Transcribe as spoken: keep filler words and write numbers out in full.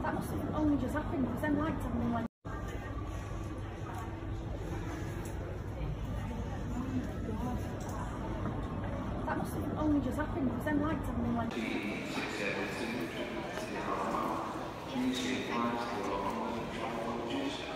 That must have only just happened because then lights suddenly went. That must have only just happened because then lights suddenly went.